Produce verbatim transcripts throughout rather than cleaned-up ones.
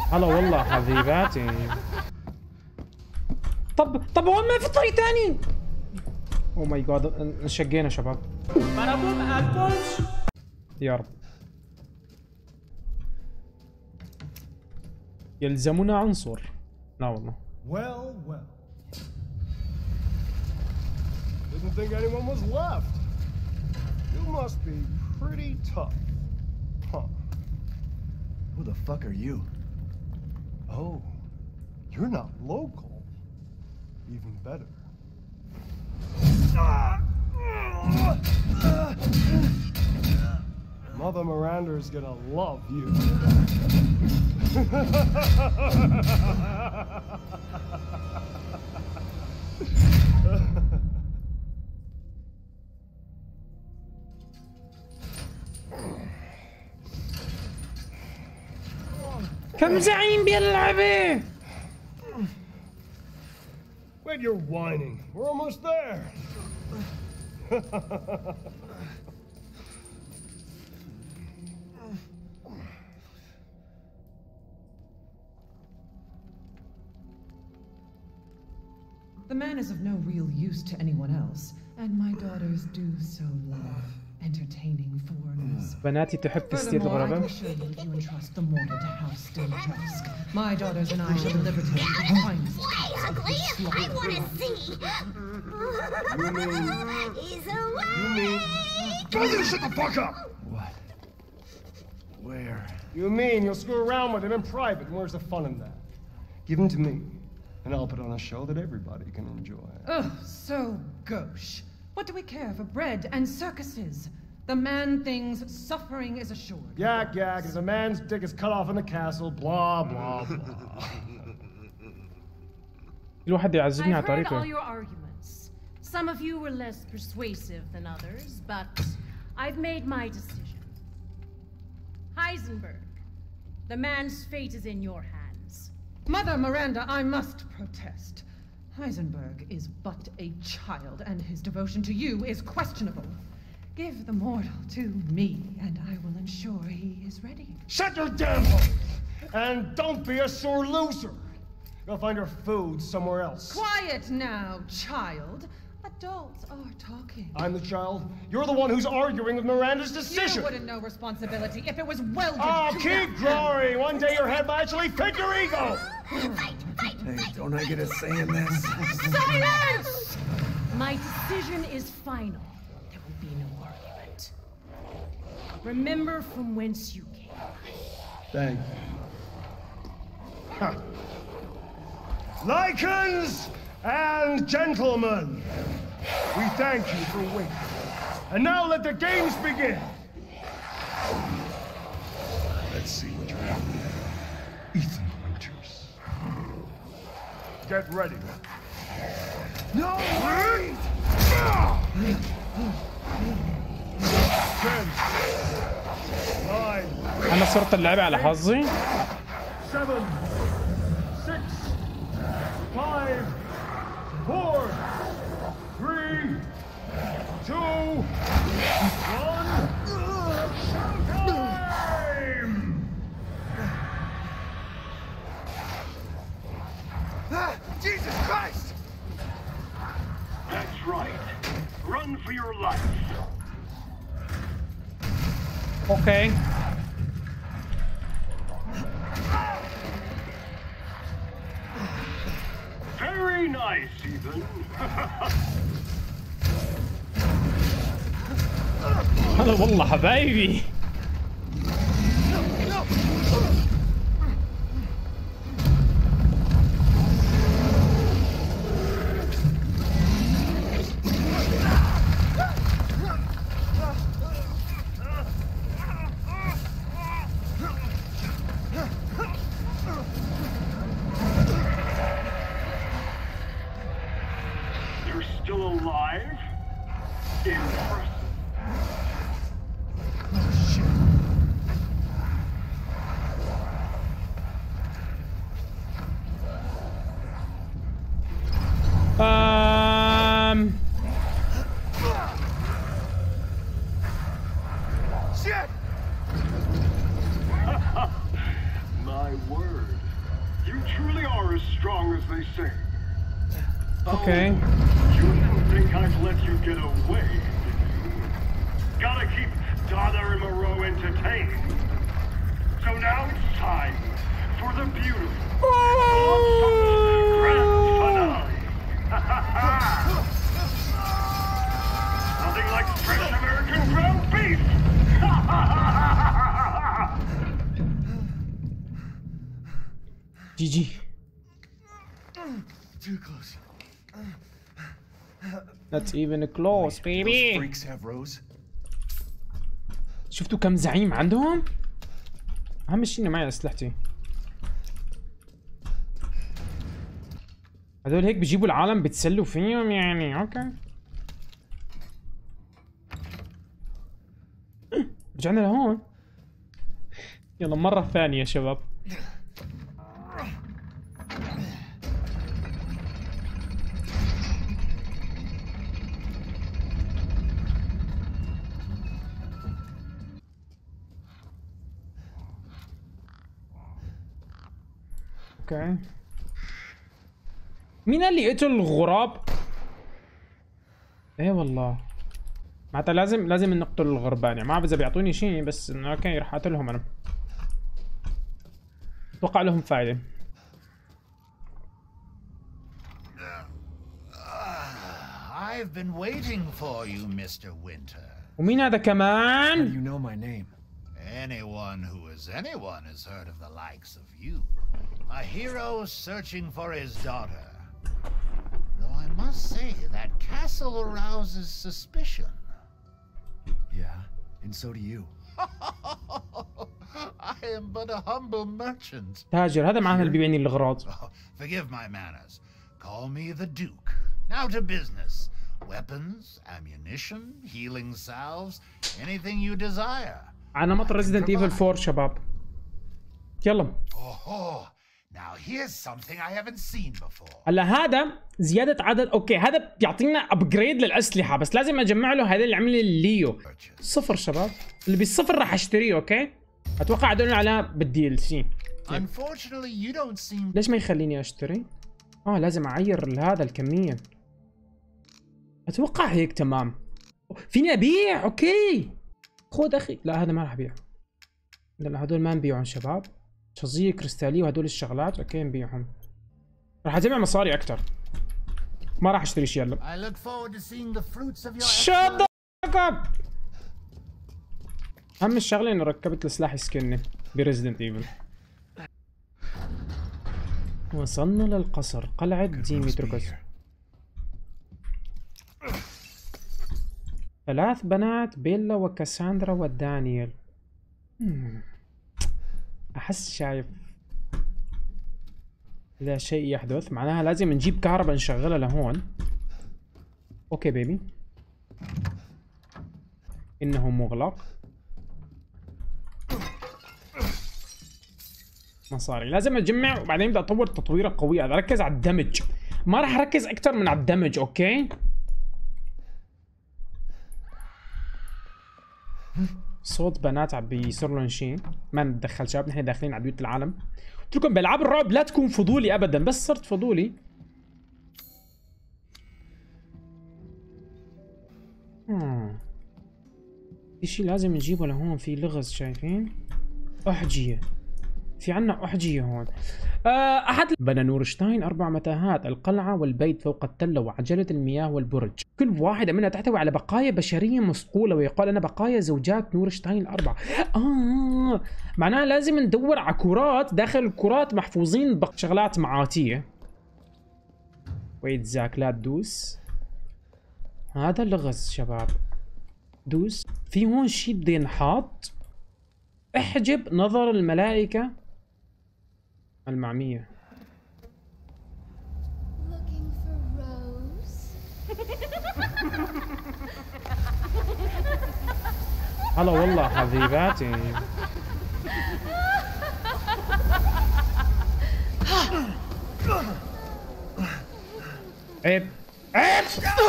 هلا والله حبيباتي. طب طب هون ما في طريق ثاني. او ماي جاد انشقينا شباب. يا رب. يلزمنا عنصر. لا والله. Well, well. Didn't think anyone was left. You must be pretty tough. Huh. Who the fuck are you? Oh, you're not local. Even better. Mother Miranda is gonna love you. كم زعيم بيلعبه. Wait, you're whining. We're almost there. The man is of no real use to anyone else, and my daughters do so love entertaining foreigners. بناتي تحب تستير Furthermore, I الغرباء. can assure you if you entrust the mortal to House Stiltrask, my daughters and I shall deliver to you the finest cuts of Ugly, his I slaughtered want to blood. see. You mean... He's away. You mean... Tell you to shut the fuck up! What? Where? You mean you'll screw around with him in private, and where's the fun in that? Give him to me, and I'll put on a show that everybody can enjoy. Ugh, so gauche. What do we care for bread and circuses? The man thinks suffering is assured. Yak, yak, if a man's dick is cut off in the castle, blah, blah, blah. الواحد يعذبني على I've heard all طريقه. your arguments. Some of you were less persuasive than others, but I've made my decision. Heisenberg, the man's fate is in your hands. Mother Miranda, I must protest. Heisenberg is but a child, and his devotion to you is questionable. Give the mortal to me, and I will ensure he is ready. Shut your damn hole! And don't be a sore loser! Go find your food somewhere else. Quiet now, child. Adults are talking. I'm the child. You're the one who's arguing with Miranda's decision. You wouldn't know responsibility if it was welded Oh, to keep that. glory! One day your head might actually fit your ego! Fight, fight, Hey, fight. don't I get a say in this? Silence! My decision is final. There will be no argument. Remember from whence you came. Thank you. Huh. Lycans and gentlemen, we thank you for waiting. And now let the games begin. Let's see what you're at. Ethan Winters. Get ready. No! Wait! Ten, nine, انا صرت اللعبة على حظي. seven, six, five, four, three, two, one. Showtime! Ah, Jesus Christ! That's right. Run for your life. اوكي. Very nice, Ethan. هلا والله حبايبي. You're still alive? Impressive. truly are as strong as they say. Okay. You didn't think I'd let you get away, did you? Gotta keep Dada and Moreau entertained. So now it's time for the beautiful grand finale. Nothing like fresh American ground beef. G G. Too close. That's even close, Those baby. freaks have Rose. شفتوا كم زعيم عندهم؟ أهم شيء إني معي أسلحتي. هذول هيك بيجيبوا العالم بتسلوا فيهم يعني، أوكي. رجعنا لهون. يلا مرة ثانية يا شباب. اوكي. مين اللي قتل الغراب؟ ايه والله. معناتها لازم لازم نقتل الغربان، يعني ما بعرف اذا بيعطوني شيء، بس انه اوكي رح اقتلهم انا. اتوقع لهم فايدة. I've been waiting for you, Mister Winter. ومين هذا How do كمان؟ you know my name? Anyone who is anyone has heard of the likes of you. A hero searching for his daughter. Though I must say that castle arouses suspicion. Yeah, and so do you. I am but a humble merchant. تاجر، هذا معناه اللي بيبيعني الأغراض. Oh, forgive my manners. Call me the Duke. Now to business. Weapons, ammunition, healing salves, anything you desire. أنا مطر ريزيدنت ايفل فور شباب. يلا. Oh, now here's something I haven't seen before. هلا هذا زيادة عدد، اوكي هذا بيعطينا ابجريد للأسلحة، بس لازم اجمع له هذا اللي عمل لي ليو. صفر شباب، اللي بالصفر راح اشتريه، اوكي؟ اتوقع هدول على بالدي ال سي. Unfortunately, you don't seem. ليش ما يخليني اشتري؟ اه لازم اعير هذا الكمية. اتوقع هيك تمام. فيني ابيع، اوكي. خذ اخي، لا هذا ما راح ابيع. لا هدول ما نبيعهم شباب. شظية كريستالية وهدول الشغلات، اوكي نبيعهم. راح اجمع مصاري اكثر. ما راح اشتري شيء هلا. I look forward to seeing the fruits of your. شut the fuck up. اهم الشغله اني ركبت السلاح يسكنني بريزدنت ايفل. وصلنا للقصر، قلعة ديميتروكس. ثلاث بنات، بيلا وكاساندرا ودانيال. مم. احس شايف لا شيء يحدث، معناها لازم نجيب كهرباء نشغلها لهون. اوكي بيبي. انه مغلق. مصاري لازم اجمع وبعدين ابدا اطور تطويره قويه. اركز على الدمج، ما راح اركز اكثر من على الدمج، اوكي؟ صوت بنات عم بيصير لهم شيء، ما نتدخل شباب، نحن داخلين على بيوت العالم. قلت لكم بالعاب الرعب لا تكون فضولي ابدا، بس صرت فضولي. آه. في شيء لازم نجيبه لهون، في لغز شايفين؟ أحجية. في عنا أحجية هون. أه أحد بنى نورشتاين أربع متاهات، القلعة والبيت فوق التلة وعجلة المياه والبرج. كل واحدة منها تحتوي على بقايا بشرية مصقولة، ويقال أنا بقايا زوجات نورشتاين الأربعة. آه معناها لازم ندور على كرات، داخل الكرات محفوظين بشغلات معاتية. ويت زاك لا تدوس. هذا اللغز شباب. دوس. في هون شيء بده ينحط. احجب نظر الملائكة المعمية. Looking for Rose? هلا والله حبيباتي. عيب عيب.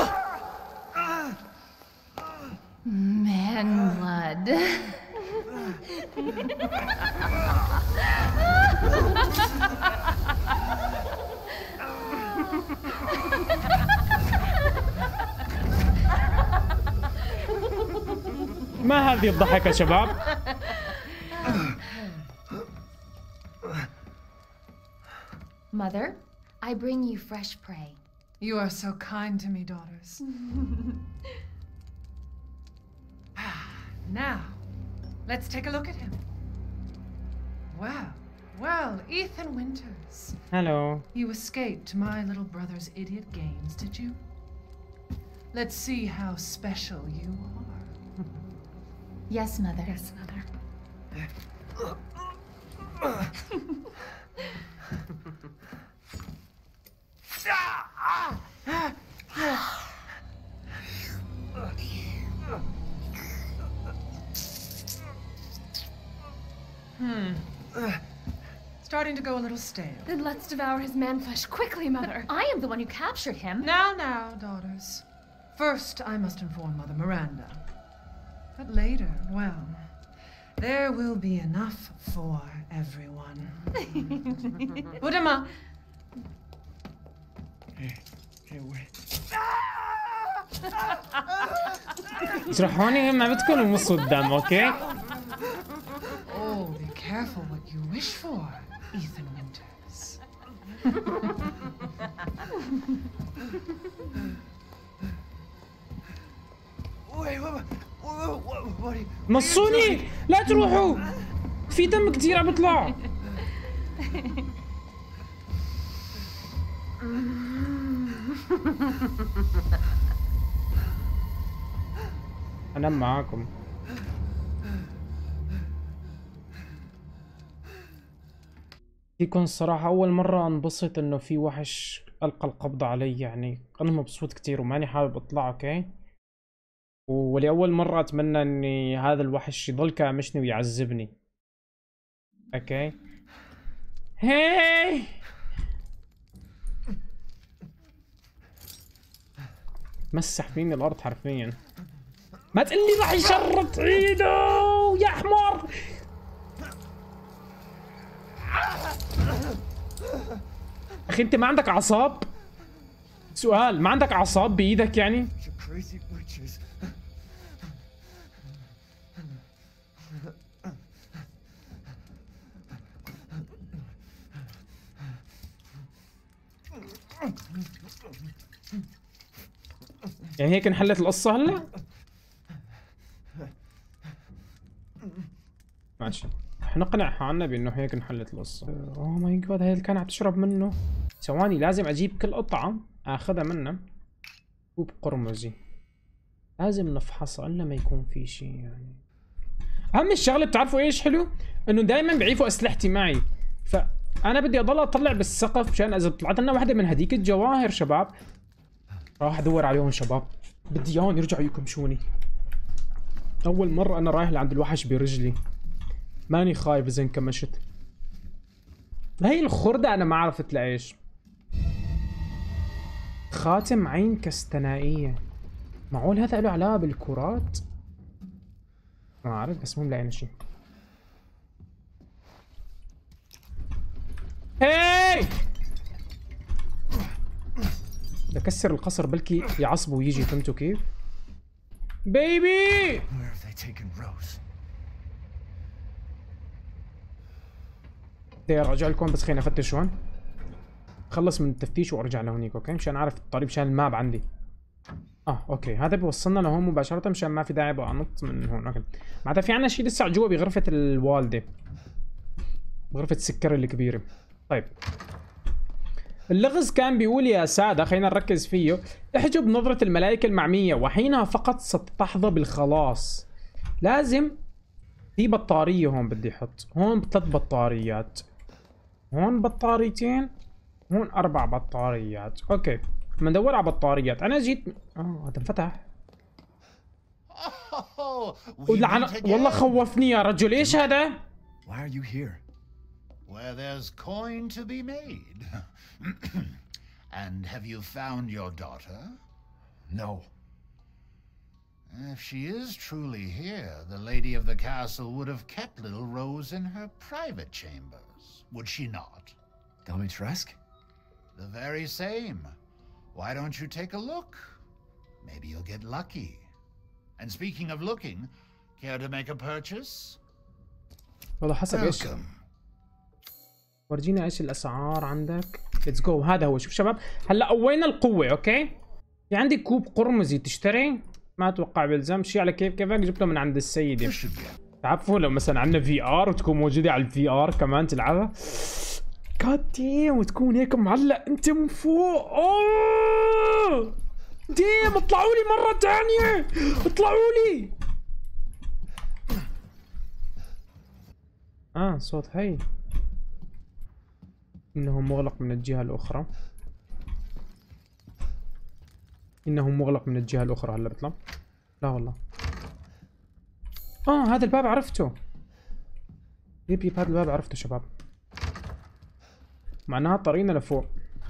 Man blood. هذه الضحكة شباب؟ Mother, I bring you fresh prey. You are so kind to me, daughters. Now, let's take a look at him. Well, well, Ethan Winters. Hello. You escaped my little brother's idiot games, did you? Let's see how special you are. Yes, Mother. Yes, Mother. Hmm. Starting to go a little stale. Then let's devour his man flesh quickly, Mother. I am the one who captured him. Now, now, daughters. First, I must inform Mother Miranda. But later, well, there will be enough for everyone. Put him up. Hey, hey, wait. اجرحوني ما بتكونوا نص قدام اوكي؟ Oh, be careful what you wish for, Ethan Winters. Wait, what, what, what, what are you... نصوني لا تروحوا في دم كتير عم بيطلع. أنا معاكم. فيكون الصراحة أول مرة أنبسط إنه في وحش ألقى القبض علي، يعني أنا مبسوط كتير وماني حابب أطلع أوكي. ولأول مرة أتمنى إني هذا الوحش يضل كامشني ويعذبني. أوكي. هاي. مسح فيني الأرض حرفيا. ما تقلي راح يشرط ايده يا حمار. اخي انت ما عندك اعصاب؟ سؤال، ما عندك اعصاب بايدك يعني؟ Crazy witches. يعني هيك انحلت القصة هلا؟ ماشي، رح نقنع حالنا بانه هيك انحلت القصة. اوه ماي جاد، هي اللي كان عم تشرب منه. ثواني، لازم اجيب كل قطعة اخذها منها وبقرمزي. لازم نفحصها الا ما يكون في شيء يعني. اهم الشغلة بتعرفوا ايش حلو؟ انه دائما بعيفوا اسلحتي معي، فانا بدي اضل اطلع بالسقف مشان اذا طلعت لنا وحدة من هديك الجواهر شباب راح ادور عليهم شباب، بدي اياهم يرجعوا يكمشوني. اول مرة انا رايح لعند الوحش برجلي، ماني خايف اذا انكمشت. هي الخردة انا ما عرفت لايش. خاتم عين كستنائية، معقول هذا له علاقة بالكرات؟ ما اعرف بس مو ملاقي شيء. هاي بكسر القصر بلكي يعصب ويجي، فهمتوا كيف؟ بيبي Where have they taken Rose? بدي ارجع لكم بس خليني افتش هون. خلص من التفتيش وارجع لهونيك اوكي، مشان اعرف الطريق مشان الماب عندي. اه اوكي، هذا بيوصلنا لهون مباشرة مشان ما في داعي بقى انط من هون. اوكي، معناتها في عنا شيء لسه جوا بغرفة الوالدة، بغرفة السكر الكبيرة. طيب اللغز كان بيقول يا سادة، خلينا نركز فيه. احجب نظرة الملائكة المعمية وحينها فقط ستحظى بالخلاص. لازم في بطارية هون بدي احط، هون ثلاث بطاريات، هون بطاريتين، هون اربع بطاريات. اوكي بندور على بطاريات. انا جيت اه هذا انفتح. ولعن... والله خوفني يا رجل. ايش هذا؟ Why are you here? Where there's coin to be made. And have you found your daughter? No. If she is truly here, the lady of the castle would have kept little Rose in her private chambers, would she not? Domitresk? The very same. Why don't you take a look? Maybe you'll get lucky. And speaking of looking, Care to make a purchase? والله حسب ايش. Welcome. ورجينا ايش الاسعار عندك. ليتس جو. هذا هو. شوف شباب، هلا قوينا القوه. اوكي، في عندي كوب قرمزي تشتري، ما اتوقع بيلزم شيء على كيف كيفك، جبته من عند السيده. تعرفوا لو مثلا عندنا في ار وتكون موجوده على الفي ار كمان تلعبها، جاد ديم، وتكون هيك معلق انت من فوق. اوه ديم، اطلعوا لي مره ثانيه، اطلعوا لي. اه صوت هي انه مغلق من الجهه الاخرى. انه مغلق من الجهه الاخرى. هلا بطلع. لا والله. اه هذا الباب عرفته. يب يب هذا الباب عرفته شباب، معناها طريقنا لفوق.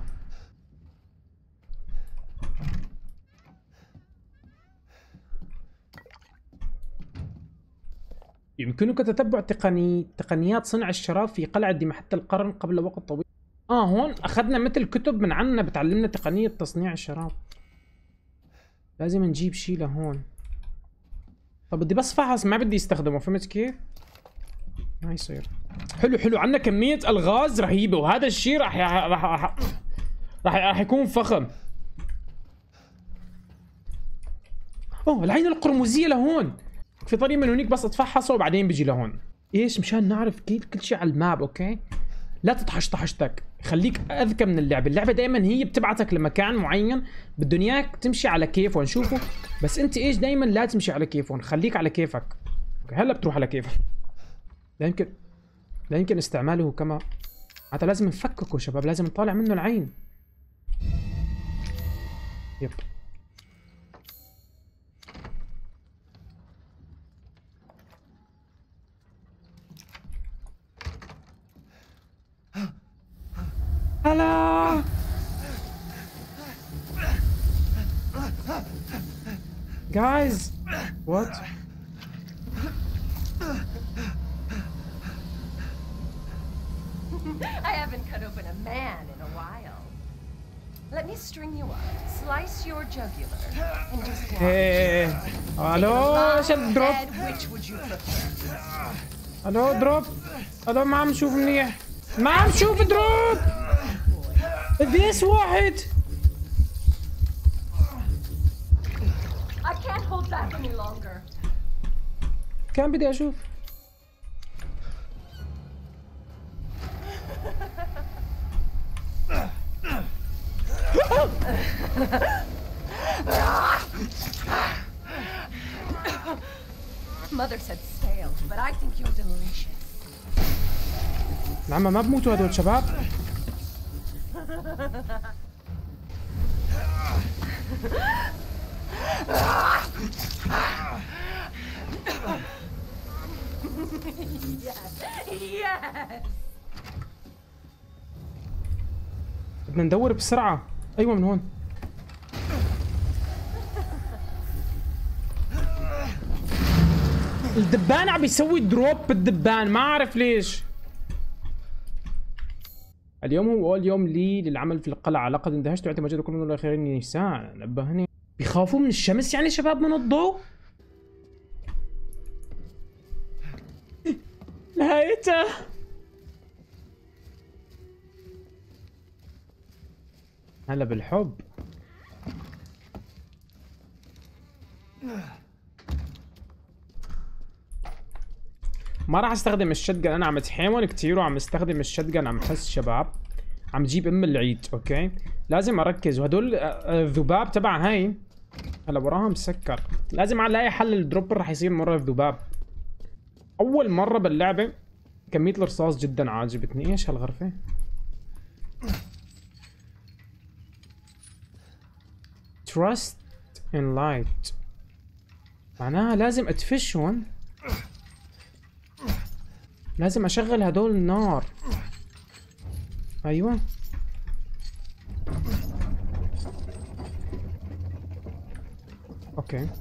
يمكنك تتبع تقني تقنيات صنع الشراب في قلعة دمحت القرن قبل وقت طويل. اه هون اخذنا مثل كتب من عنا بتعلمنا تقنية تصنيع الشراب. لازم نجيب شيء لهون. طب بدي بس فحص، ما بدي استخدمه، فهمت كيف؟ ما يصير. حلو حلو، عندنا كمية الغاز رهيبة، وهذا الشيء راح راح راح راح راح يكون فخم. اوه العين القرمزية لهون. في طريق من هونيك بس اتفحصه وبعدين بيجي لهون. ايش مشان نعرف كيف كل شيء على الماب. اوكي، لا تطحش طحشتك، خليك اذكى من اللعبه. اللعبه دائما هي بتبعتك لمكان معين بدهم اياك تمشي على كيفهم. شوفوا بس انت ايش، دائما لا تمشي على كيفهم، خليك على كيفك. اوكي هلا بتروح على كيفك. لا يمكن لا يمكن استعماله كما حتى لازم نفككه شباب، لازم نطالع منه العين. يب هلا guys what I haven't cut open a man in a while. Let me string you up, slice your jugular, and just watch. hey الو ايش الدروب. Which would you prefer? الو دروب. الو ما عم نشوف منيح، ما عم نشوف دروب. بيس واحد. I can't hold back any longer. كان بدي اشوف. Mother said stale, but I think you're delicious. نعم ما بموتوا هدول شباب. Yes, yes. بدنا ندور بسرعة. ايوه من هون. الدبان عم بيسوي دروب بالدبان، ما اعرف ليش. اليوم هو اول يوم لي للعمل في القلعة، لقد اندهشت وعندما وجدت كل من الاخرين نساء. نبهني. بيخافوا من الشمس يعني شباب، من الضوء؟ نهايته. هلا بالحب. ما راح استخدم الشتجن، انا عم اتحاول كثير وعم استخدم الشتجن. عم حس شباب عم جيب ام العيد. اوكي لازم اركز. وهدول الذباب تبع هاي هلا وراها مسكر. لازم الاقي حل الدروبر راح يصير مره الذباب. اول مره باللعبه كميه الرصاص جدا عاجبتني. ايش هالغرفه؟ Trust in light معناها لازم ادفشهم، لازم اشغل هدول النار. ايوه اوكي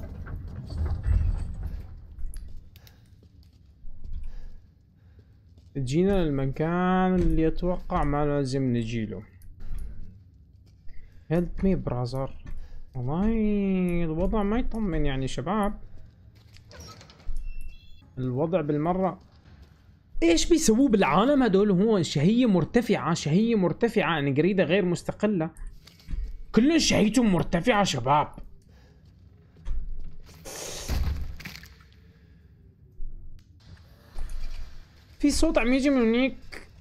جينا للمكان اللي اتوقع ما لازم نجيله. help me brother. والله الوضع ما يطمن يعني شباب. الوضع بالمره. ايش بيسووه بالعالم هدول هون؟ شهيه مرتفعه، شهيه مرتفعه، نقريده غير مستقله، كلهم شهيتهم مرتفعه شباب. في صوت عم يجي من هنيك،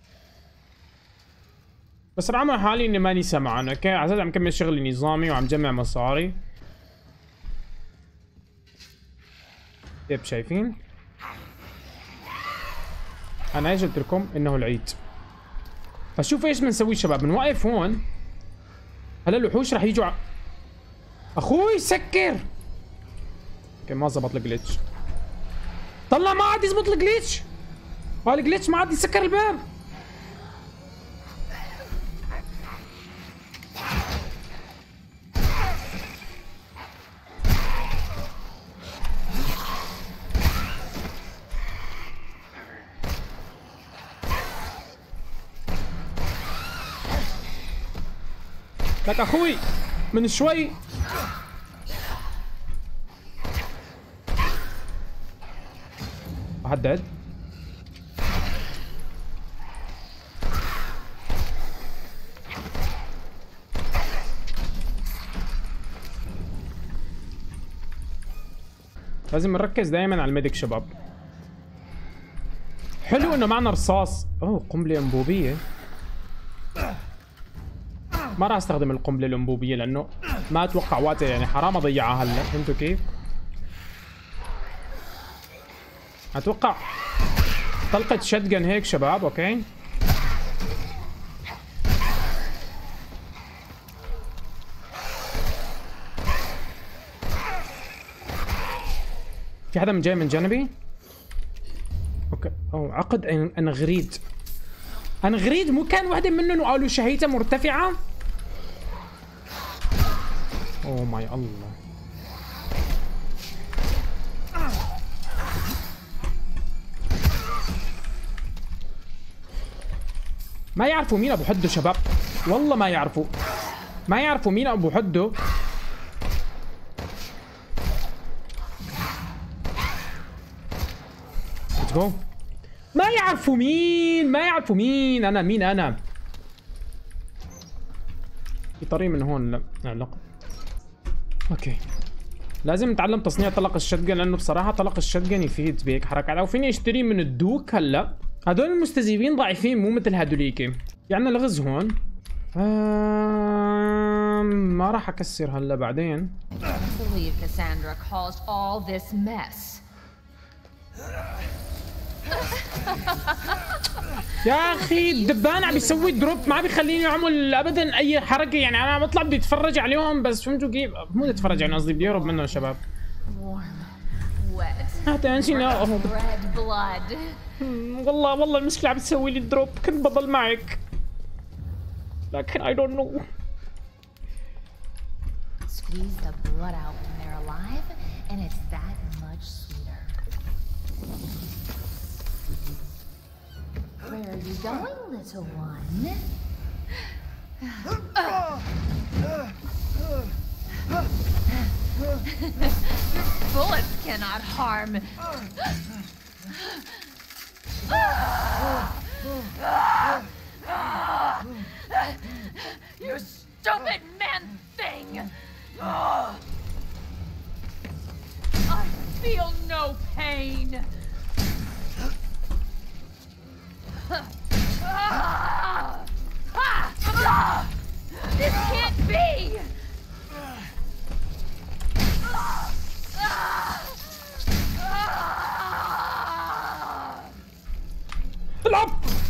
بس انا عامل حالي اني ماني سامع. اوكي على اساس عم كمل شغلي نظامي وعم جمع مصاري. كيف شايفين؟ انا ايش قلت لكم؟ انه العيد. فشوف ايش بنسوي شباب، بنوقف هون. هلا الوحوش رح يجوا ع... اخوي سكر. اوكي ما زبط الجليتش. طلع ما عاد يزبط الجليتش. الجليتش ما عاد يسكر الباب. لك اخوي من شوي. حدد لازم نركز دائما على الميديك شباب. حلو انه معنا رصاص. اوه قنبله انبوبيه. ما راح استخدم القنبله الانبوبيه لانه ما اتوقع وقتها، يعني حرام اضيعها هلا. فهمتوا كيف؟ اتوقع طلقه شتجن هيك شباب. اوكي في حدا من جاي من جانبي. اوكي او عقد انغريد. انغريد مو كان وحده منهم وقالوا شهيته مرتفعه؟ اوه ماي الله. ما يعرفوا مين ابو حدو شباب، والله ما يعرفوا، ما يعرفوا مين ابو حدو. ليتس جو. ما يعرفوا مين، ما يعرفوا مين انا، مين انا. في طريق من هون. لا لا اوكي لازم نتعلم تصنيع طلق الشتجن، لانه بصراحه طلق الشتجن يفيد بهيك حركات. او فيني اشتري من الدوك هلا. هدول المستذيبين ضعيفين مو مثل هدوليك. في عندنا لغز هون. آه ما راح اكسر هلا بعدين. يا اخي الدبان عم يسوي دروب، ما بيخليني اعمل ابدا اي حركه. يعني انا بطلع بدي اتفرج عليهم بس. فهمتوا كيف؟ مو بدي اتفرج يعني، قصدي بدي اهرب منهم شباب. اتنشن والله والله المشكله عم تسوي لي دروب. كنت بضل معك لكن I don't know. Squeeze the blood out when they're alive and it's that much sweeter. Where are you going, little one? Bullets cannot harm. You stupid man thing! I feel no pain. This can't be! العب.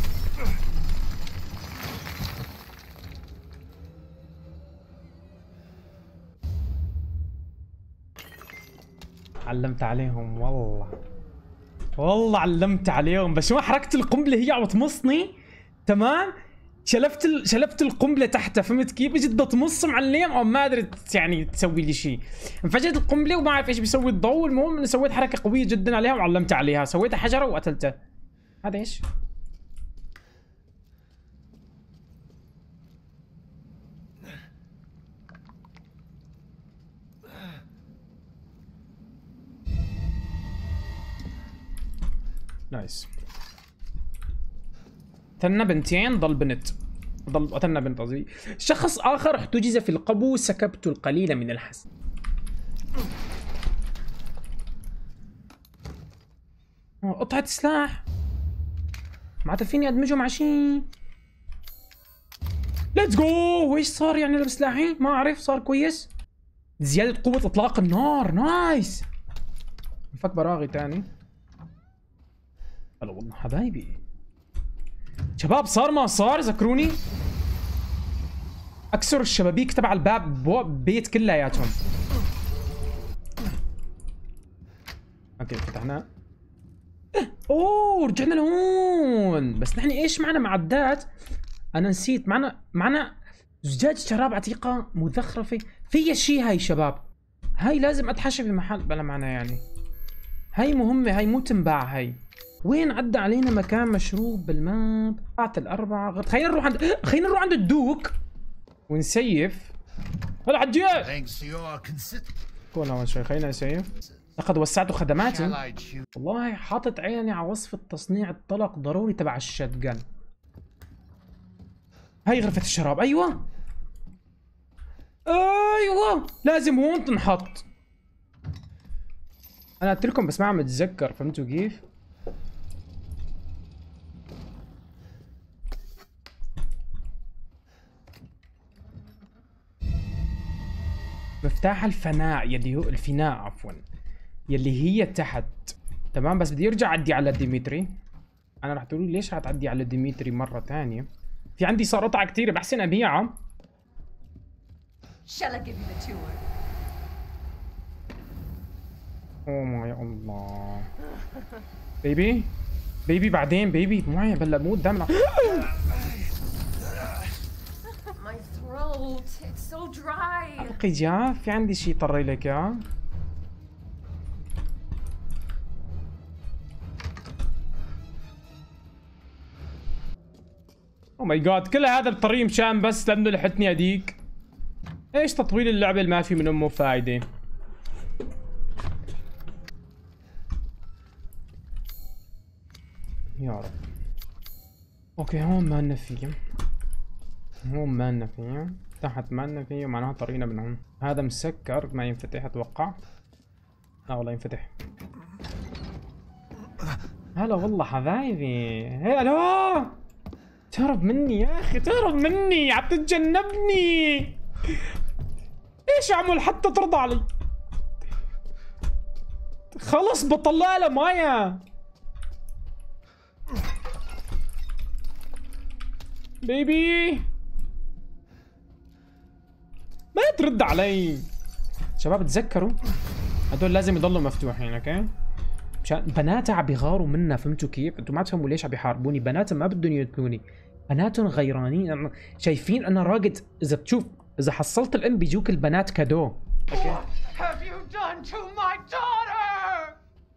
علمت عليهم والله، والله علمت عليهم. بس شو حركت القنبله هي عم تمصني. تمام شلفت ال... شلفت القنبله تحتها. فهمت كيف؟ اجت بتمص معلم او ما قدرت يعني تسوي لي شيء. انفجرت القنبله وما اعرف ايش بيسوي الضوء. المهم اني سويت حركه قويه جدا عليها وعلمت عليها. سويتها حجره وقتلته. هذا ايش؟ نايس. قتلنا بنتين ضل بنت. ضل قتلنا بنت قصدي. شخص آخر احتجز في القبو، سكبت القليل من الحسن. قطعة سلاح. معناتها فيني ادمجه مع شيء. ليتس جو. وايش صار يعني لبس سلاحي؟ ما اعرف. صار كويس. زيادة قوة اطلاق النار. نايس. فك براغي تاني. هلا والله حبايبي. شباب صار ما صار. ذكروني اكسر الشبابيك تبع الباب بيت كلياتهم. اوكي فتحناه. اوه رجعنا لهون. بس نحن ايش معنا معدات؟ انا نسيت. معنا معنا زجاج شراب عتيقة مزخرفة فيها شيء. هاي شباب هاي لازم اتحشى بمحل بلا معنى يعني. هاي مهمة. هاي مو تنباع. هاي وين عدى علينا مكان مشروب بالماب. قطعت الأربعة. خلينا نروح عند خلينا نروح عند الدوك ونسيف. هلا حجية كون اول شوي. خلينا نسيف. لقد وسعت خدماتي. والله حاطط عيني على وصفة تصنيع الطلق ضروري تبع الشتجن. هاي غرفة الشراب. ايوه ايوه لازم هون تنحط. انا قلت لكم بس ما عم اتذكر. فهمتوا كيف؟ مفتاح الفناء يلي هو الفناء عفوا يلي هي تحت. تمام بس بدي ارجع اعدي على ديمتري. انا رح تقولوا لي ليش رح تعدي على ديمتري مرة ثانية؟ في عندي صار قطعة كثيرة بحسن ابيعها. اوه ماي الله. بيبي بيبي بعدين بيبي معي بلا بموت دم. القي جاف. في عندي شيء طري لك اياه. او ماي جاد كل هذا الطريق مشان بس لانه لحتني هديك. ايش تطويل اللعبه اللي ما في من امه فايده. يا رب. اوكي هون ما لنا فيه. هون ما لنا فيه. تحت ما لنا فيه معناها طريقنا من هون. هذا مسكر ما ينفتح اتوقع. لا والله ينفتح. هلا والله حبايبي. هي الو. تهرب مني يا اخي. تهرب مني. عم تتجنبني. ايش اعمل حتى ترضى علي؟ خلص بطلع له مايا. بيبي ما ترد علي. شباب تذكروا هدول لازم يضلوا مفتوحين. اوكي مشان بناتها عم بيغاروا منا. فهمتوا كيف؟ انتوا ما تفهموا ليش عم بيحاربوني. بناتها ما بدهم يقتلوني. بناتهم غيرانين. شايفين انا راقد. اذا بتشوف اذا حصلت الام بيجوك البنات كادو. اوكي have you done to my daughter?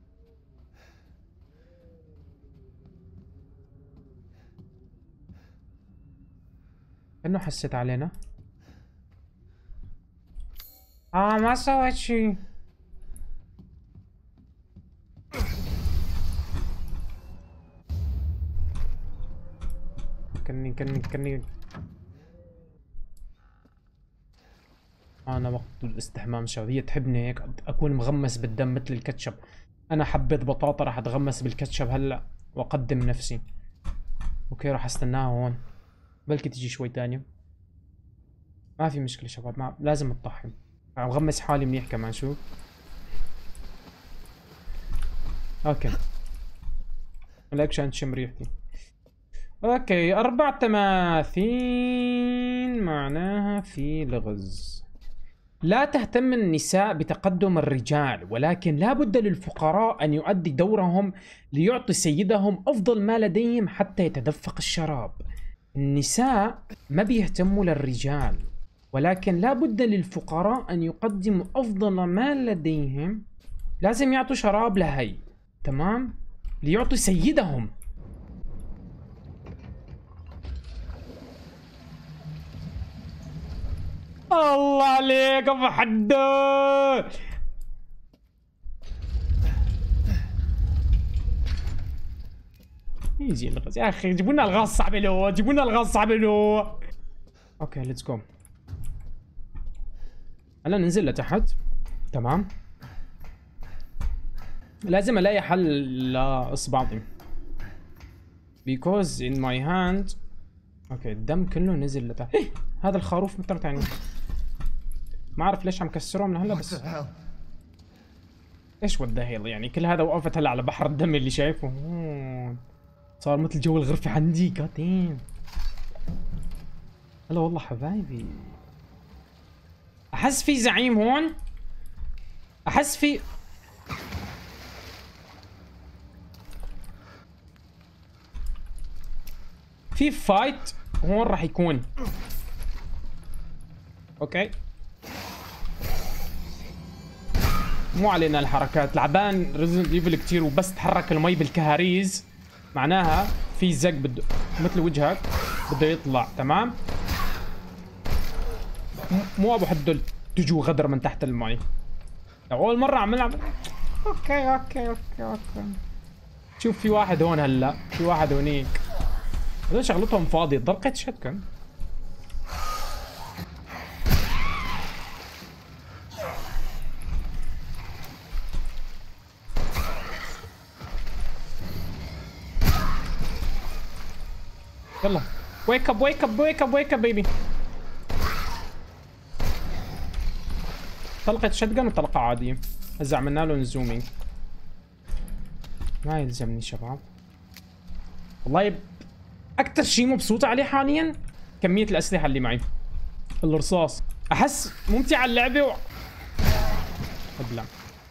انه حسيت علينا. اه ما سويت شي. كني كني كني انا وقت الاستحمام شباب. هي تحبني هيك اكون مغمس بالدم مثل الكاتشب. انا حبيت بطاطا راح اتغمس بالكاتشب هلا واقدم نفسي. اوكي راح استناها هون بلكي تجي شوي تانية. ما في مشكلة شباب. ما لازم اتطحن. عم غمس حالي منيح كمان. شوف اوكي هيك عشان تشم ريحتي. اوكي اربع تماثيل معناها في لغز. لا تهتم النساء بتقدم الرجال ولكن لا بد للفقراء ان يؤدي دورهم ليعطي سيدهم افضل ما لديهم حتى يتدفق الشراب. النساء ما بيهتموا للرجال ولكن لا بد للفقراء ان يقدموا افضل ما لديهم. لازم يعطوا شراب لهي. تمام ليعطوا سيدهم. الله عليك ابو حدو. ايزي الغاز يا اخي، جيبوا لنا الغاز صعبه له، جيبوا لنا الغاز صعبه له. اوكي ليتس جو. هلا ننزل لتحت. تمام. لازم الاقي حل لاصبعي. because in my hand. اوكي الدم كله نزل لتحت. إيه؟ هذا الخروف متر تاني. ما اعرف ليش عم كسره من هلا بس. ايش وات ذا هيل يعني؟ كل هذا وقفت هلا على بحر الدم اللي شايفه هون. صار مثل جو الغرفة عندي. جاد دام. هلا والله حبايبي. احس في زعيم هون. احس في في فايت هون راح يكون. اوكي مو علينا الحركات. لعبان ريزنت ايفل كتير وبس تحرك المي بالكهاريز معناها في زق بده مثل وجهك بده يطلع. تمام. مو ابو حدل تجوا غدر من تحت المي. اول مره عم نلعب. اوكي اوكي اوكي اوكي. شوف في واحد هون هلا، في واحد هونيك. هذول شغلتهم فاضيه. ضرقت شتكن. يلا ويك اب ويك اب ويك اب ويك اب بيبي. طلقة شتجن وطلقة عادية. هسه عملنا لهم زومينج. ما يلزمني شباب. والله أكثر شيء مبسوط عليه حاليا كمية الأسلحة اللي معي. الرصاص. أحس ممتعة اللعبة و... أبلع.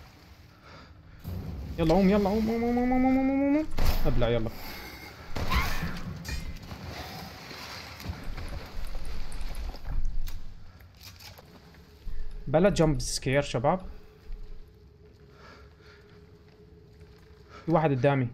يلا قوم يلا قوم قوم قوم قوم قوم قوم. أبلع يلا. بلا جمب سكير شباب. في واحد قدامي.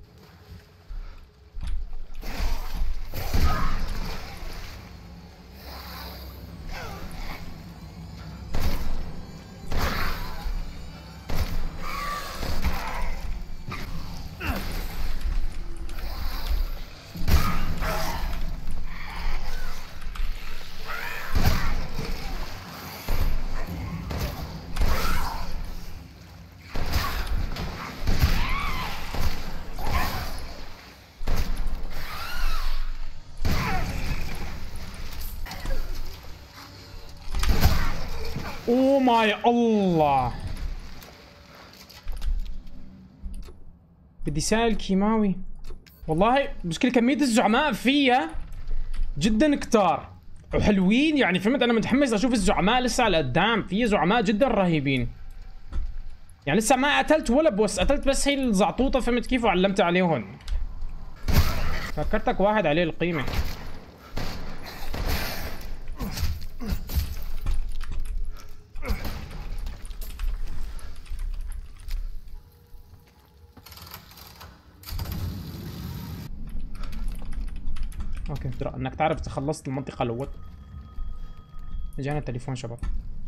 اوه ماي الله. بدي سائل كيماوي. والله مشكلة كمية الزعماء فيها جدا كتار وحلوين يعني. فهمت؟ انا متحمس اشوف الزعماء لسه على قدام. في زعماء جدا رهيبين يعني. لسه ما قتلت ولا بوس. قتلت بس هي الزعطوطة. فهمت كيف؟ وعلمت عليهم. فكرتك واحد عليه القيمة. اوكي انك تعرف تخلصت المنطقة الاول. جانا التليفون شباب.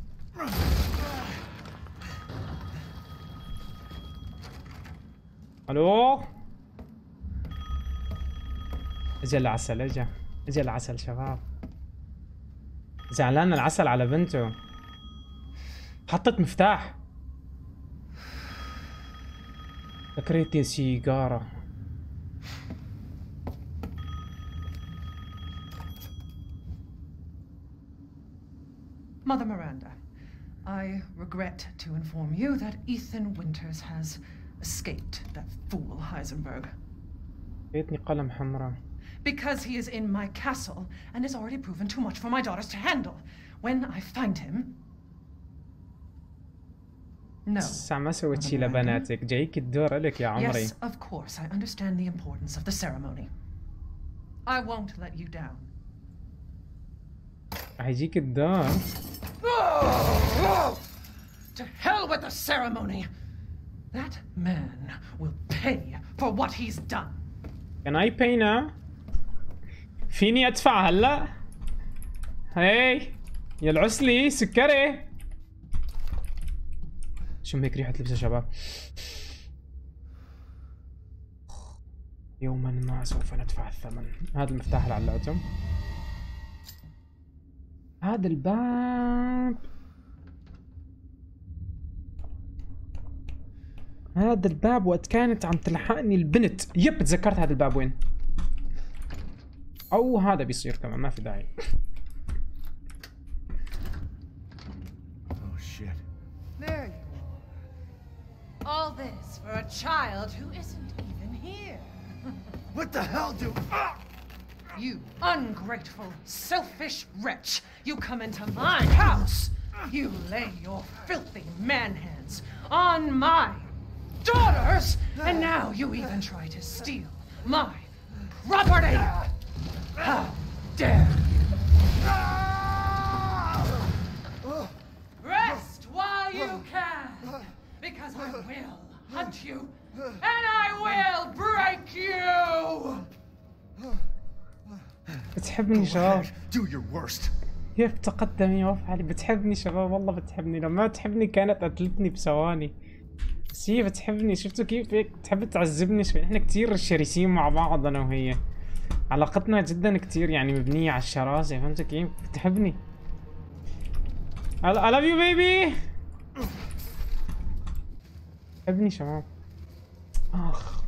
الو. اجا العسل. اجا اجا العسل شباب. زعلان العسل على بنته. حطت مفتاح. فكرتي سيجارة. Mother Miranda, I regret to inform you that Ethan Winters has escaped that fool Heisenberg. جيتني قلم حمراء. Because he is in my castle and has already proven too much for my daughters to handle. When I find him... No. ما سويت شي لبناتك. جايك الدور لك يا عمري. Yes, of course. I understand the importance of the ceremony. I won't let you down. هيجيك الدور. To hell with the ceremony. That man will pay for what he's done. Can I pay now? فيني ادفع هلا؟ هاي يا العسلي سكري. شم هيك ريحة لبسه شباب. يوما ما سوف ندفع الثمن. هذا المفتاح اللي علقته. هذا الباب هذا الباب وقت كانت عم تلحقني البنت. يب تذكرت هذا الباب وين. او هذا بيصير كمان ما في داعي. Oh shit. There you are. All this for a child who isn't even here. What the hell do... Ah! You ungrateful, selfish wretch! You come into my house! You lay your filthy man hands on my daughters! And now you even try to steal my property! How dare you! Rest while you can! Because I will hunt you! And I will break you! بتحبني شباب. Do your worst. كيف تقدمي وافعلي. بتحبني شباب والله بتحبني. لو ما تحبني كانت قتلتني بثواني. بس هي بتحبني. شفتوا كيف هيك بتحب تعذبني شوي. احنا كتير شرسين مع بعض انا وهي. علاقتنا جدا كتير يعني مبنية على الشراسة. فهمتوا كيف؟ بتحبني. I love you baby. بتحبني شباب. اخ.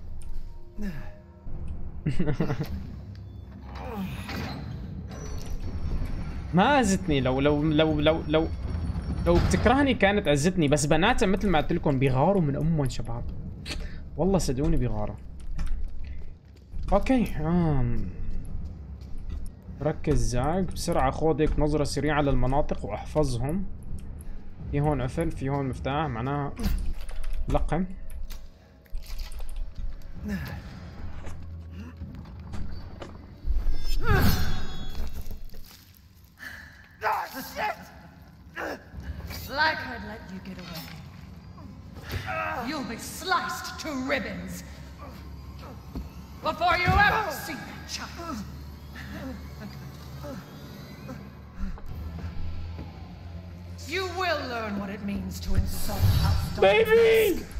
ما اذتني. لو لو لو لو لو لو بتكرهني كانت اذتني. بس بناتها مثل ما قلت لكم بيغاروا من امهم شباب. والله صدقوني بيغاروا. اوكي آم. ركز زاق بسرعة. خذ هيك نظرة سريعة للمناطق واحفظهم. في هون قفل. في هون مفتاح معناها لقم. Like I'd let you get away. You'll be sliced to ribbons before you ever see that child. You will learn what it means to insult House Baby!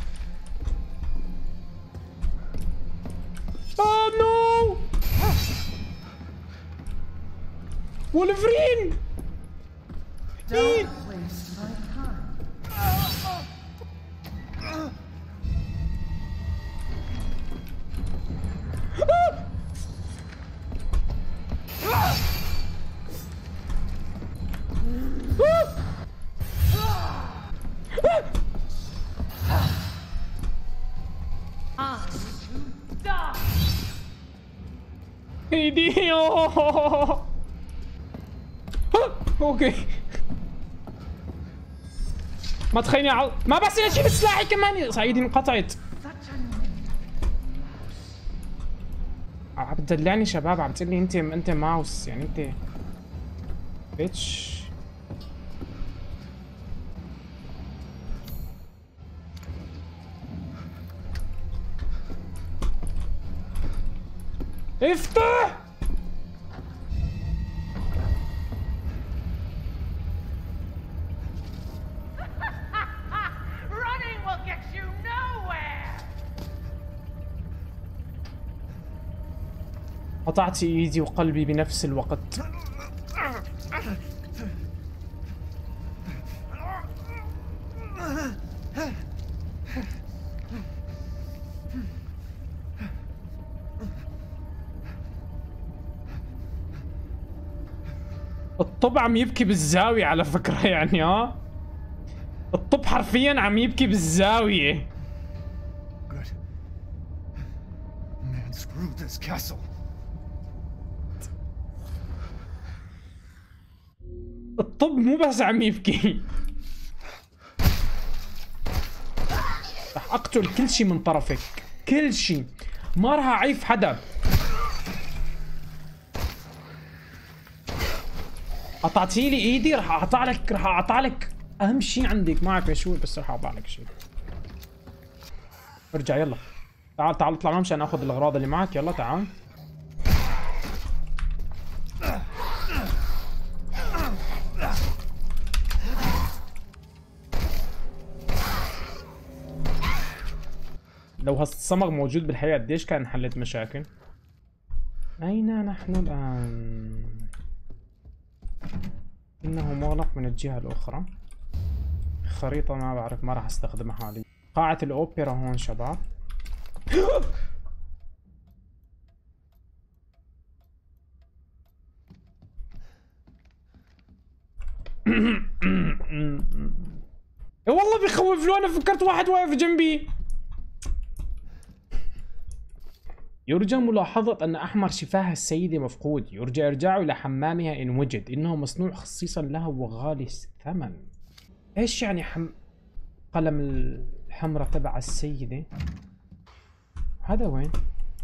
Oh no! Wolverine! Don't waste my time. ايدي. اوكي ما تخليني عض... ما بس اشيل سلاحي كمان. صعيدي انقطعت. عم بتدلعني شباب. عم تقول لي انت انت ماوس يعني انت بيتش. افتح. قطعت ايدي وقلبي بنفس الوقت. الطب عم يبكي بالزاوية على فكرة يعني. ها الطب حرفيا عم يبكي بالزاوية. Good. Man, screw this castle. الطب مو بس عم يبكي. رح اقتل كل شيء من طرفك. كل شيء. ما راح اعيف حدا. قطعتي لي ايدي. راح اقطع لك راح اقطع لك اهم شيء عندك. ما اعرف شو بس راح اقطع لك شيء. ارجع يلا. تعال تعال اطلع مشان اخذ الاغراض اللي معك. يلا تعال. لو هالصمغ موجود بالحياة قديش كان حلت مشاكل. أين نحن الآن؟ إنه مغلق من الجهة الأخرى. خريطة ما بعرف، ما راح استخدمها حاليا. قاعة الأوبرا هون شباب. والله بيخوف له، انا فكرت واحد واقف جنبي. يرجى ملاحظة أن أحمر شفاه السيدة مفقود. يرجى إرجاعه إلى حمامها إن وجد. إنه مصنوع خصيصا لها وغالي الثمن. إيش يعني حم... قلم الحمرة تبع السيدة؟ هذا وين؟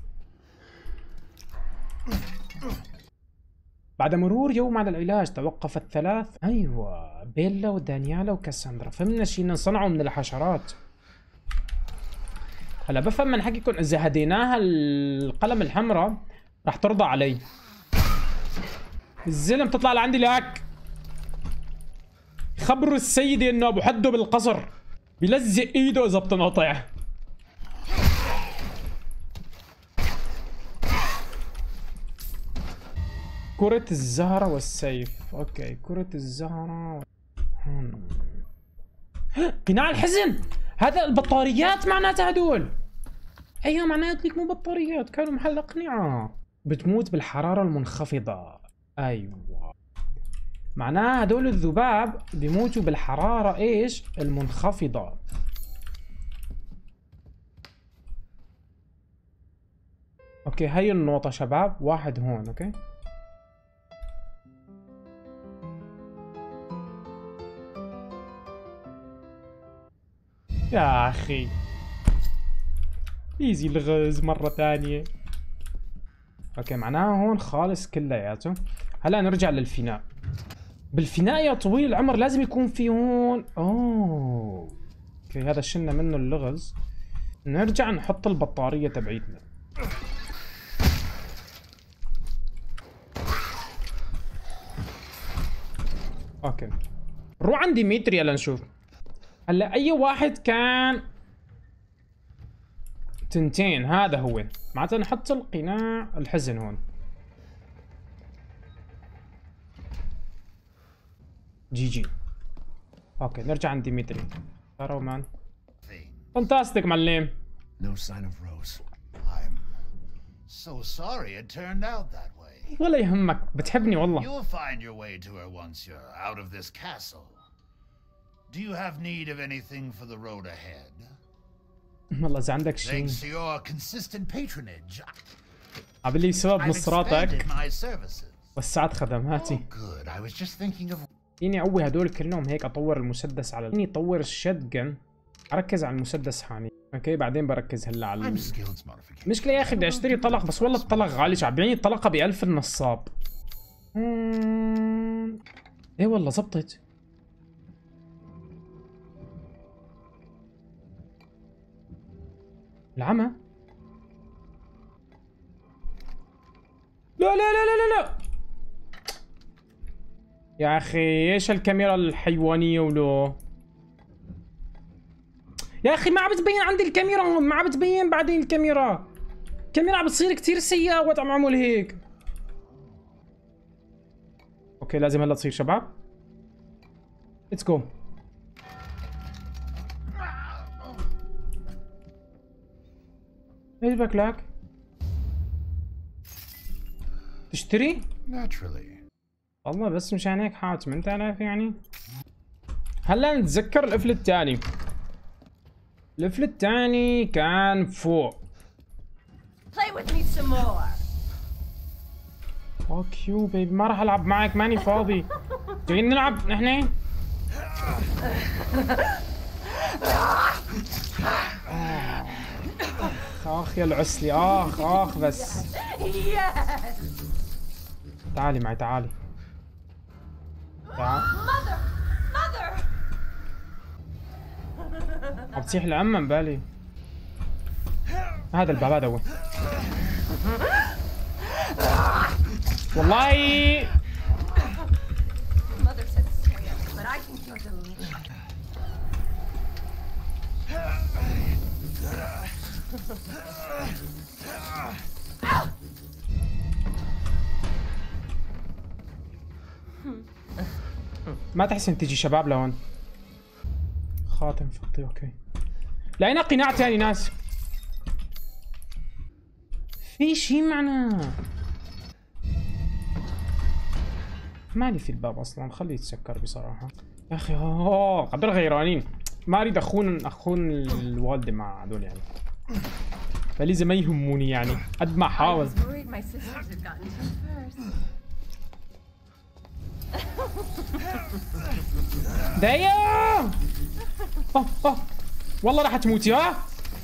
بعد مرور يوم على العلاج توقف الثلاث. أيوة، بيلا ودانيالا وكاساندرا. فهمنا شي إنه صنعوا من الحشرات. هلا بفهم من حكيكم إذا هديناها القلم الحمراء راح ترضى علي. الزلم تطلع لعندي لك. خبروا السيدة إنه أبو حده بالقصر بيلزق إيده إذا بتنقطع. كرة الزهرة والسيف. اوكي، كرة الزهرة. هون قناع الحزن. هذا البطاريات معناتها هدول. ايوه معناتها ليك مو بطاريات، كانوا محل اقنعة. بتموت بالحرارة المنخفضة. ايوه معناها هدول الذباب بيموتوا بالحرارة ايش؟ المنخفضة. اوكي هي النقطة شباب، واحد هون. اوكي يا اخي ايزي الغاز مرة ثانية. اوكي معناها هون خالص كلياته. هلا نرجع للفناء. بالفناء يا طويل العمر لازم يكون في هون. اوه اوكي هذا شلنا منه اللغز. نرجع نحط البطارية تبعيتنا. اوكي نروح عند ديمتري هلا نشوف. هلا اي واحد كان تنتين، هذا هو معناته نحط القناع الحزن هون. جي جي. اوكي نرجع عند ديمتري. ترى مان فانتاستيك معلم. No sign of Rose. I'm so sorry it turned out that way. ولا يهمك، بتحبني والله. You'll find your way to her once you're out of this castle. Do you have need of anything for the road ahead? والله إذا عندك شيء. Thanks to your consistent patronage. عبلي سبب نصراتك my services. وسعت خدماتي. Oh, good. I was just thinking of. فيني اقوي هدول كلهم هيك اطور المسدس على فيني اطور الشتجن. اركز على المسدس حاني. اوكي بعدين بركز هلا على المشكلة يا اخي بدي اشتري طلق بس والله الطلق غالي. شعبيني الطلقة بألف النصاب. مم... ايه والله زبطت. العمى. لا لا لا لا لا يا اخي ايش الكاميرا الحيوانية ولو. يا اخي ما عم بتبين عندي الكاميرا هون، ما عم بتبين بعدين الكاميرا. الكاميرا عم بتصير كثير سيئة وقت عم اعمل هيك. اوكي لازم هلا تصير شباب. ليتس جو. ايش بك لك؟ تشتري؟ Naturally. والله بس مشان هيك حاط ثمانية آلاف يعني. هلا نتذكر القفل الثاني. القفل الثاني كان فوق. Play with me some more. فاك يو بيبي ما راح العب معك، ماني فاضي. جايين نلعب نحن؟ اخ يا العسلي. اخ اخ بس. تعالي معي تعالي. تعال. عم تصيح العمة مبالي. هذا الباب هذا هو. والله ما تحسن تجي شباب لهون. خاتم فضي اوكي. لقينا قناع ثاني ناس. في شيء معنا. مالي في الباب اصلا، خليه يتسكر بصراحة. يا اخي اوه قدر غيرانين. ما اريد اخون اخون الوالدة مع هذول يعني. فلذا ما يهموني يعني قد ما احاول. دايم اوه اوه والله راح تموتي ها.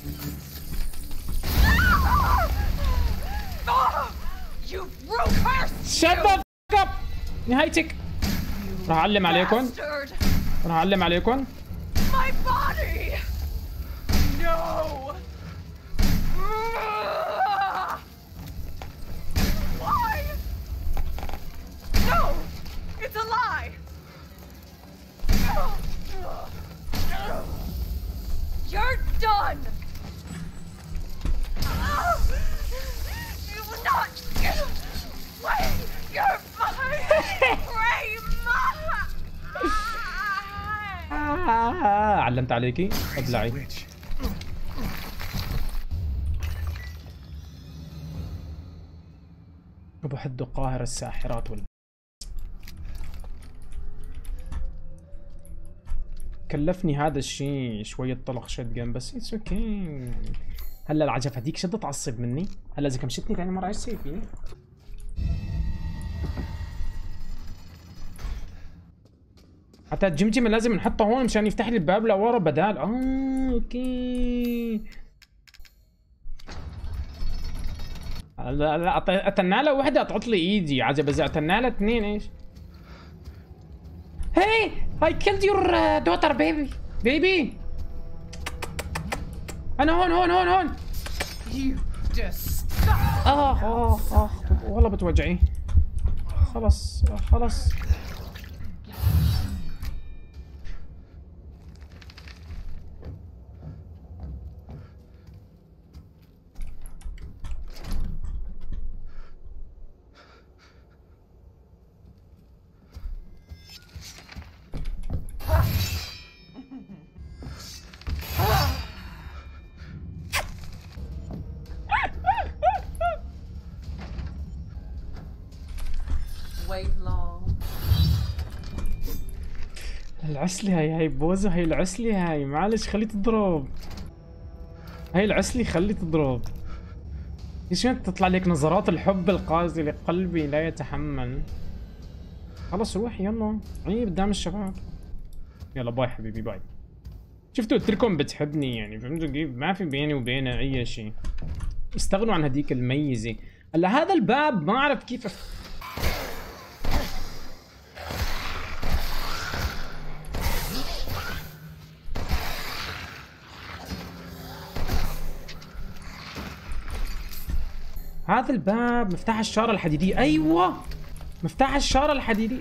شت ذا فك اب. نهايتك. راح اعلم عليكم. راح اعلم عليكم. It's a lie! You're done! You will not get away! You're mine! Pray, علمت عليكي؟ ابلعي. ابو حد قاهر الساحرات وال كلفني هذا الشيء شوية طلق شوت جيم بس اتس اوكي. هلا العجب هديك شدت تعصب مني. هلا اذا كمشتني ثاني مرة ايش سوي فيني؟ حتى الجمجمة لازم نحطها هون مشان يفتح لي الباب لورا بدال. اه اوكي. هلا لا اتنى له وحدة تعط لي ايدي عجب. اذا اتنى له اثنين ايش؟ Hey, I killed your uh, daughter, baby. Baby. أنا هون هون هون هون. You just. آه آه آه والله بتوجعي. خلاص خلاص. العسلي هاي هاي بوزة. هاي العسلي هاي معلش خلي تضرب. هاي العسلي خلي تضرب. ايش انت تطلع لك نظرات الحب القاسي لقلبي لا يتحمل. خلص روح يلا عيب قدام الشباب. يلا باي حبيبي باي. شفتوا قلت لكم بتحبني يعني فهمتوا كيف؟ ما في بيني وبينها اي شيء. استغنوا عن هذيك الميزة. هلا هذا الباب ما اعرف كيف أف... هذا الباب مفتاح الشارة الحديدية. ايوه مفتاح الشارة الحديدية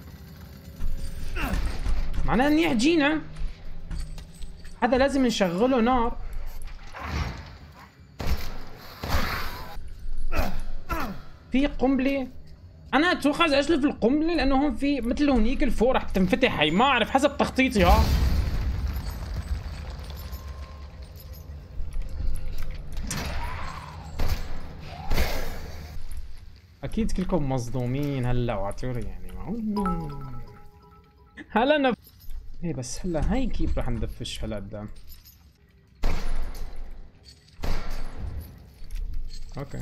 معناه اني عجينة. هذا لازم نشغله نار. في قنبلة. انا اتوقع اذا اشلف القنبلة لانه هون في مثل هونيك الفوق رح تنفتح. هي ما اعرف حسب تخطيطي ها. اكيد كلكم مصدومين هلا وعطوري يعني معقول. هلا انا ايه بس هلا هاي كيف رح ندفش هلا قدام. اوكي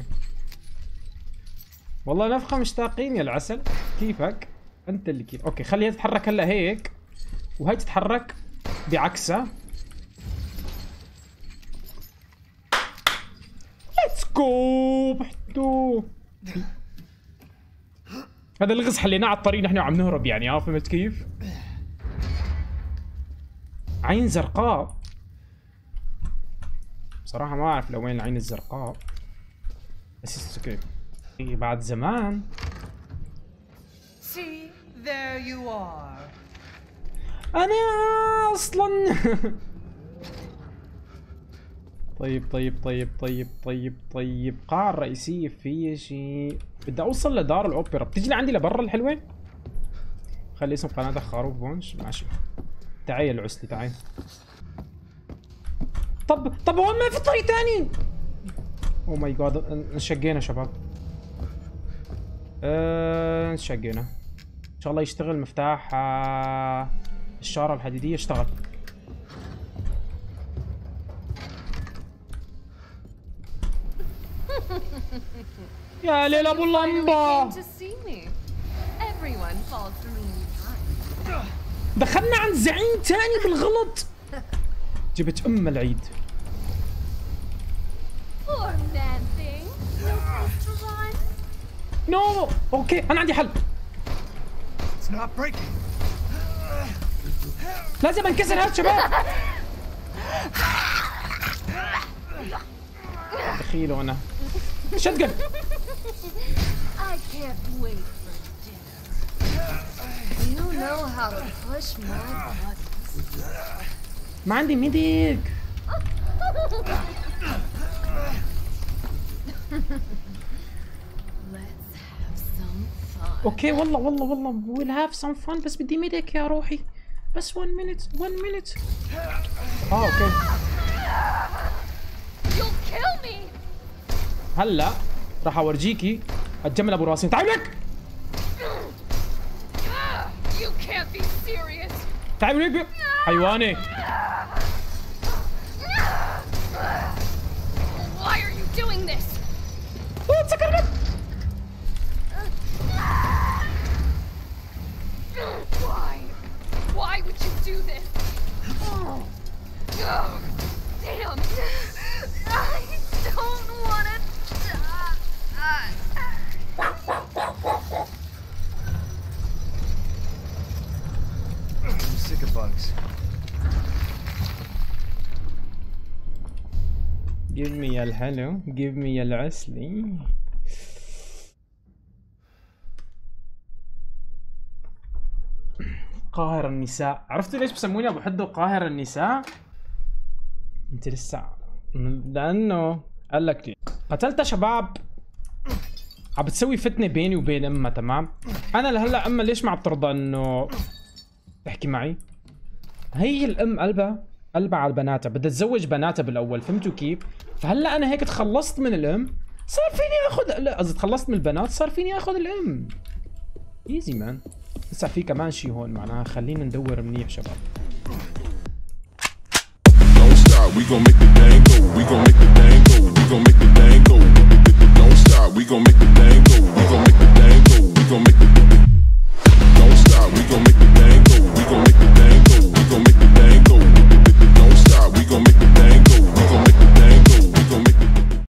والله نفخة مشتاقين يا العسل. كيفك انت اللي كيف. اوكي خليها تتحرك هلا هيك وهي تتحرك بعكسها. ليتس جو بحتو. هذا اللغز حليناه على الطريق نحن عم نهرب يعني اه فهمت كيف؟ عين زرقاء. بصراحة ما اعرف لوين العين الزرقاء بس اوكي. بعد زمان. See, there you are. انا اصلا طيب طيب طيب طيب طيب طيب قاعة الرئيسية فيها شيء. بدي اوصل لدار الاوبرا، بتجي لعندي لبرا الحلوة؟ خلي اسم قناتك خروف بونش، ماشي. تعال يا عسلي تعال. طب طب هون ما في طريق ثاني. او ماي جاد انشقينا شباب. أه انشقينا. ان شاء الله يشتغل مفتاح آه الشارة الحديدية، اشتغل. يا ليل ابو اللمبة. دخلنا عند زعيم تاني بالغلط. جبت ام العيد. نو اوكي انا عندي حل. لازم انكسر هذا الشباب. دخيله انا شتقل. ما عندي ميديك. اوكي والله والله والله we'll have some fun، بس بدي ميديك يا روحي. بس one minute one minute. اه اوكي. هلا راح اورجيكي الجمل ابو راسين. تعال لك. تعال لك حيواني. Why are you doing this? تسكرت. Why? Why would you do this? Oh, oh damn! I don't want to die. I'm sick of bugs. Give me a hello. Give me a العسلي. قاهر النساء. عرفتوا ليش بسموني ابو حدو قاهر النساء؟ انت لسه لانه قال لك لي قتلتها شباب عم بتسوي فتنه بيني وبين امها. تمام. انا لهلا امها ليش ما عم ترضى انه تحكي معي؟ هي الام قلبها قلبها على بناتها، بدها تزوج بناتها بالاول. فهمتوا كيف؟ فهلا انا هيك تخلصت من الام، صار فيني اخذ، لا قصدي تخلصت من البنات صار فيني اخذ الام. ايزي مان. لسه في كمان شيء هون معناها خلينا ندور منيح شباب. We gon' make the thing go, we gon' make the thing go, we gon' make the thing go.